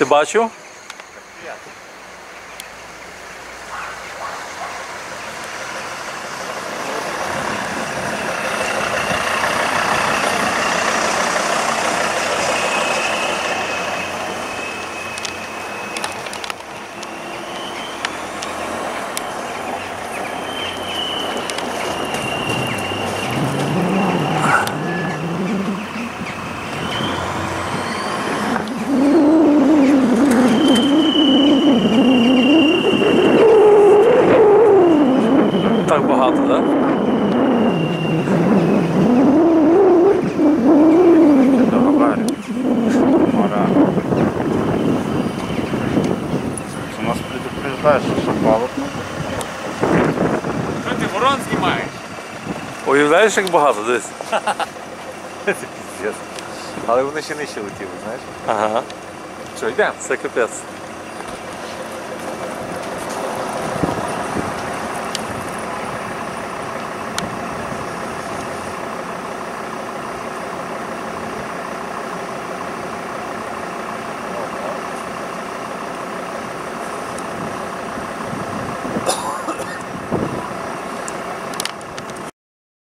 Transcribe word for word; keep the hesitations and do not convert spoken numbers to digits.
Ти бачив? Так багато, так? Да? У нас предупреждає, що шапало. Що ти ворон знімаєш? Уявляєш, як багато десь? Але вони ще нижче летіли, знаєш? Ага, Що, йдемо? це капець.